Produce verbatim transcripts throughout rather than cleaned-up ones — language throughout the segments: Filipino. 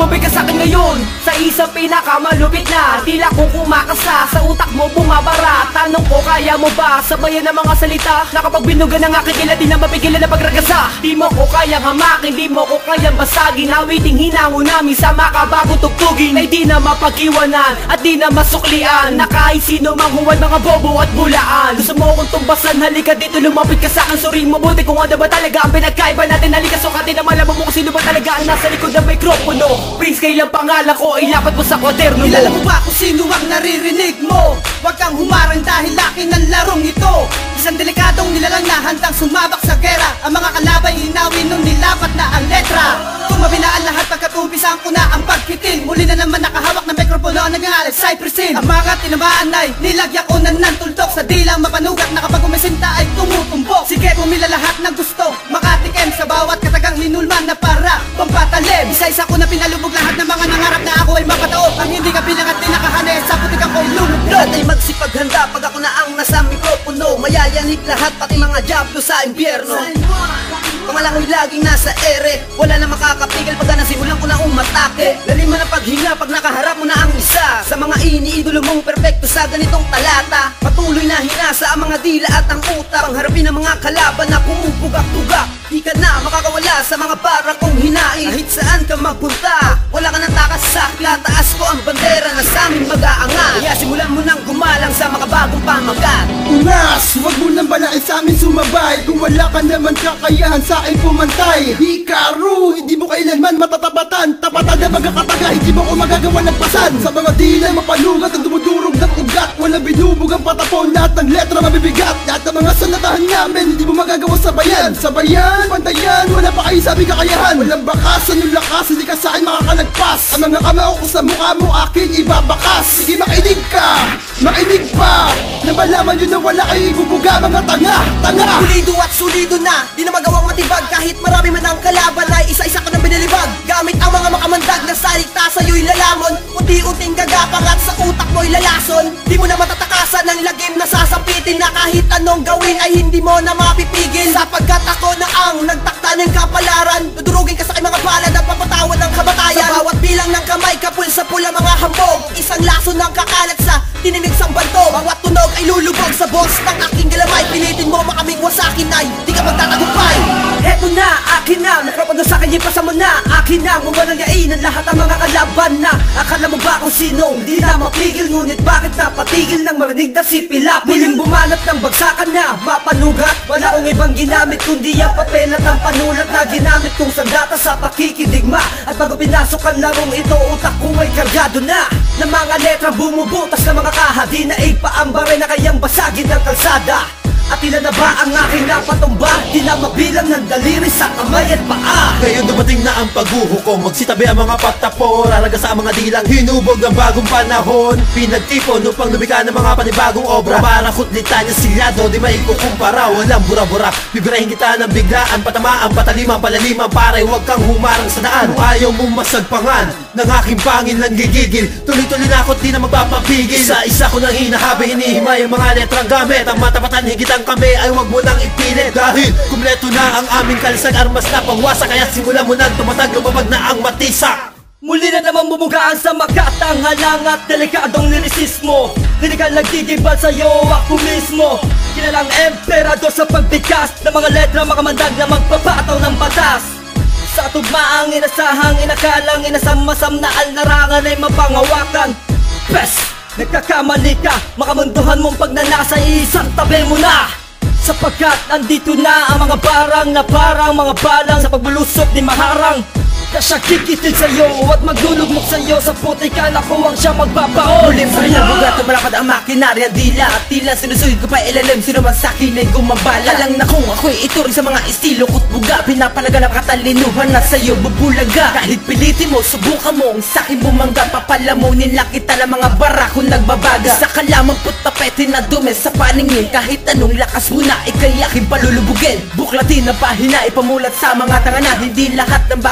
lumapit ka sa'kin ngayon sa isang pinakamalupit na tila ko kumakasa sa utak mo bumabara. Tanong ko, kaya mo ba sabayan ng mga salita na kapag binugan ng aking ila di na mapigilan na pagragasa? Di mo ko kayang hamakin, di mo ko kayang basagin. Awiting hinango namin sa makabago tugtugin na di na mapag-iwanan at di na masuklian na kahit sino mang huwad mga bobo at bulaan. Gusto mo akong tumbasan, halika dito lumapit ka sa'kin. Suriin mo buti kung ano ba talaga ang pinagkaiba natin. Halika sukatin na malaman mo kung sino ba talaga ang nasa likod ng mikropono. Prince, kailang pangalan ko, ilapat mo sa kwaderno mo. Kilala mo ba kung sino ang naririnig mo? Huwag kang humarang dahil laki ng larong ito. Isang delikadong nilalang na handang sumabak sa gera. Ang mga kalabay hinawin nung nilapat na ang letra. Tumabi na ang lahat pagkat umpisang ko na ang pagkitin. Muli na naman nakahawak ng mikropono ang nagangalan Cypressin. Ang mga tinamaan ay nilagyak ko na ng tuldok sa dilang mapanugat na kapag umisinta ay tumutumbok. Sige, pumila lahat ng gusto makatikim sa bawat katagang hinulman na para pampatalim. Isa-isa ko na pinalubog lahat ng mga nangarap na ako ay mapataob. Ang hindi ka bilang at tinakahane sa putikang ko'y lumublog. Lahat ay magsipaghanda pag ako na ang nasa mikropono. Mayayanig lahat pati mga diablo sa impyerno. Pamalangoy laging nasa ere, wala na makakapigil pag nasimulan ko na umatake. Laliman ang paghinga pag nakaharap mo na ang isa sa mga iniidolo mong perpekto sa ganitong talata. Patuloy na hinasa ang mga dila at ang utak, pangharapin ang mga kalaban na pumupugak-pugak. Di ka na makakawala sa mga para kong hinain. Kahit saan ka magpunta, wala ka nang takas sa taas ko ang bandera na sa amin mag-aangat. Kaya simulan mo nang gumalang sa mga bagong pamagat. Ungas, wag mo nang balain sa amin sumabay. Kung wala ka naman kakayahan sa akin pumantay. Hikaru, hindi mo kailanman matatabatan. Tapatan na magkakataga, hindi mo ko magagawa ng pasan. Sa mga dila mapalugat ang dumudurog ng ugat. Walang binubog ang patapon, lahat ng letra mabibigat. Lahat ng mga sanatahan namin, hindi mo magagawa sabayan. Sabayan, pantayan, wala pa kayo sabi kakayahan. Walang bakasan yung lakas, hindi ka sa akin makakalagpas. Ang mga kamao ko sa mukha mo aking ibabakas. Sige, makinig ka, makinig pa, na malaman nyo na wala kayo ibubuga mga tanga, tanga. Pulido at sulido na, di na magawang matibag. Kahit marami man ang kalaban ay isa-isa ko nang binilibag. Gamit ang mga makamandag na salita sa'yo'y lalamon. Unti-unting gagapang at sa utak mo'y lalason. Di mo na matatakasan ng lagim na sasapitin na kahit anong gawin ay hindi mo na mapipigil. Sapagkat ako na ang nagtakda ng kapalaran. Dudurugin ka sa aking mga palad at papatawan ng kamatayan. Sa bawat bilang ng kamay, kapul sa pula mga hambog. Isang laso ng kakalat sa tininig sang banto. Bawat tunog ay lulubog sa boss ng aking galamay. Pilitin mo makaming wasakin ay di ka magtatagumpay. Eto na, akin na, nakapag sa akin ipasa mo na. Akin na, mamanangain ang lahat ang mga kalaban na. Akala mo ba kung sino, hindi na mapigil. Ngunit bakit napatigil nang marinig na si Pilapil? Muling bumanat ng bagsakan na mapanugat. Wala akong ibang ginamit kundi ang papel at ang panulat na ginamit kong sandata sa pakikidigma. At bago pinasok ang larong ito, utak ko ay kargado na ng mga letra bumubutas ng mga kahadi na ipaambare na kayang basagin ng kalsada. At ilan na ba ang aking napatumba? Di na mabilang ng daliri sa kamay at paa. Ngayon dumating na ang paghuhukom. Magsitabi ang mga pagtapo, raraga sa mga dilang hinubog ng bagong panahon. Pinagtipon upang lumika ng mga panibagong obra. Para kutlita niya silyado, di maikukumpara. Walang bura-bura, bibirahin kita ng biglaan. Patamaan, pataliman, palaliman. Pare, huwag kang humarang sa daan. Kung ayaw mong masagpangan ng aking pangil ng gigigil, tuloy-tuloy na ako't di na magpapapigil. Isa-isa ko nang hinahabi, hinihimay ang mga letrang gamit. Ang matapatan, higit kami ay wag mo nang ipilit. Dahil kumpleto na ang aming kalisag, armas na pangwasa. Kaya simula mo nang tumatag, lumabag na ang matisa. Muli na naman bumugaan sa makatang halang at delikadong lirisismo. Dinigal nagtitibal sa'yo ako mismo. Kilalang emperador sa pagbigas ng mga letra makamandag na magpapataw ng batas. Sa tugmaang inasahang inakalang inasamasam na alnarangan ay mapangawakan. Best! Nagkakamali ka, makamunduhan mong pagnanasa, isang tabi mo na. Sapagkat andito na ang mga barang na parang mga balang sa pagbulusok ni Maharang. Na siya kikitil sa'yo at maglulugmok sa'yo sa puti ka na kuwang siya magbabaon. Ulim pa rin ang bugat, tumalakad ang makinarya. Dila at tila sinusuyod ko pa ilalim. Sino man sa'kin ay gumabala. Alang na kung ako'y ituring sa mga estilo ko't buga. Pinapalaga na katalinuhan na sa'yo bubulaga. Kahit pilitin mo, subukan mo ang sa'kin bumangga. Papalamunin lang kita ng mga bara kung nagbabaga. Isa ka lamang putapete na dumi sa paningin. Kahit anong lakas mo na, ikay aking palulubugin. Buklatin ang pahina, ipamulat sa mga tanga na hindi lahat ng baguhan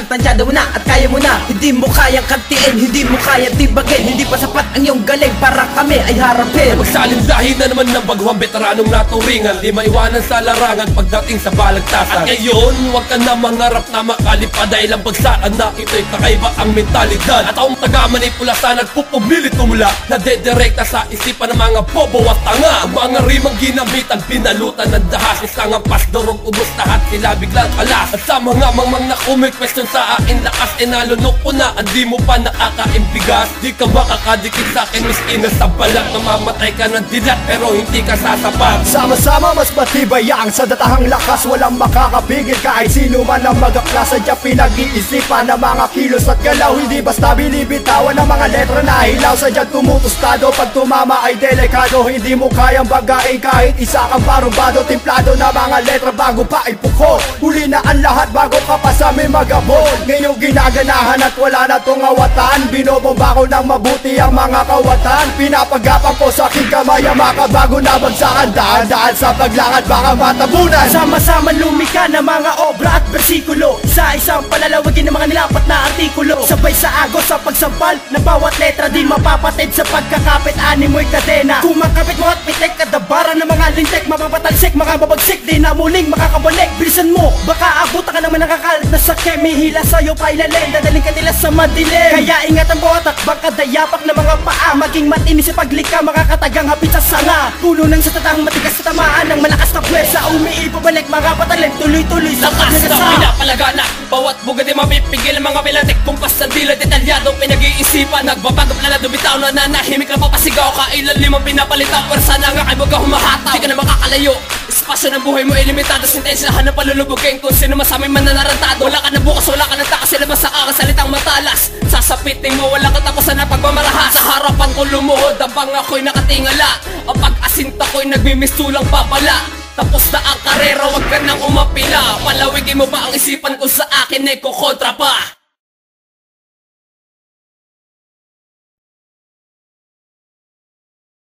tansyado mo na at kaya mo na. Hindi mo kayang kantiin, hindi mo kayang tibagin. Hindi pa sapat ang iyong galing para kami ay harapin. Magsalindahin na naman ng baguhang veteranong naturingan. Di maiwanan sa larangan pagdating sa balagtasan. At ngayon, huwag ka na mangarap na makalipad dahil ang bagsaan na ito'y kakaiba ang mentalidad. At taong taga-manipulasan at pupumilit kumula na dedirekta sa isipan ng mga bobo at tanga. Ang mga rimang ginamitan, pinalutan ng dahas. Isang ampas, dorong ubos lahat, sila biglang alas. At sa mga mangmang na kumit question sa akin lakas, e nalunok ko na, hindi mo pa nakakaimbigas. Di ka makakadikit sa akin, miskin na sa balat. Namamatay ka ng dilat pero hindi ka sasapat. Sama-sama mas matibay ang sa datahang lakas. Walang makakapigil kahit sino man ang magaklas. Sadya pinag-iisipan ng mga kilos at galaw. Hindi basta binibitawan ng mga letra na hilaw. Sadyang tumutustado, pag tumama ay delikado. Hindi mo kayang bagain kahit isa kang parumbado. Timplado na mga letra bago pa ipuko. Huli na ang lahat bago ka pa sa may magabon. Ngayong ginaganahan at wala na tong awatan. Binobomba ko ng mabuti ang mga kawatan. Pinapagapang ko sa aking kamay ang makabago na bagsakan. Daan-daan sa paglakad baka matabunan. Sama-sama lumika ng mga obra at bersikulo. Sa isang palalawagin ng mga nilapat na artikulo. Sabay sa agos sa pagsampal ng bawat letra. Di mapapatid sa pagkakapit, animoy kadena. Kung makapit mo at pitek, kadabaran ng mga lintek. Mapapatalsik, mga babagsik, di na muling makakabalik. Bilisan mo, baka abutan ka naman nakakalit na sakit. May hila sa'yo pa ilalim, dadaling ka nila sa madilim. Kaya ingatan mo at takbang kadayapak ng mga paa. Maging matinis sa paglika, makakatagang hapit sa sanga. Puno ng sa tatang matigas sa tamaan ng malakas na pwersa. Umiibabalik mga patalim, tuloy-tuloy sa Lakas na pagnagasa. pinapalagana, bawat bugad di mapipigil ang mga bilatik. Kumpas sa dila, detalyado pinag-iisipan. Nagbabagap na nadubitaw na nanahimik na papasigaw ka. Ilalim ang pinapalitaw, pwersa na nga kay baga humahataw. Di ka na makakalayo, espasyo ng buhay mo ilimitado. Sintensyahan na palulubugin kung sino masamay man na narantado. Wala ka na bukas, wala ka na takas, sila basta kakasalitang matalas. Sasapiting mo, wala katapusan na pagmamarahas. Sa harapan ko lumuhod, habang ako'y nakatingala. Ang pag-asinta ko'y nagmimistulang papala. Tapos na ang karera, wag ka nang umapila. Palawigin mo ba ang isipan ko sa akin ay kukontra pa?